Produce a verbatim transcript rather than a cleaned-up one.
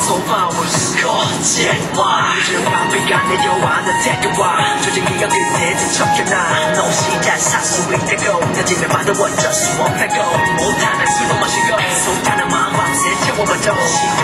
flowers 거짓말 요즘 바삐가 내려와 너 데려와 조직 기억 그때 뒤척여놔 너 시작 사수 있다고 늦으면 봐도 어쩔 수 없다고 못하는 술도 마시고 속타는 마음 밤새 채워봐도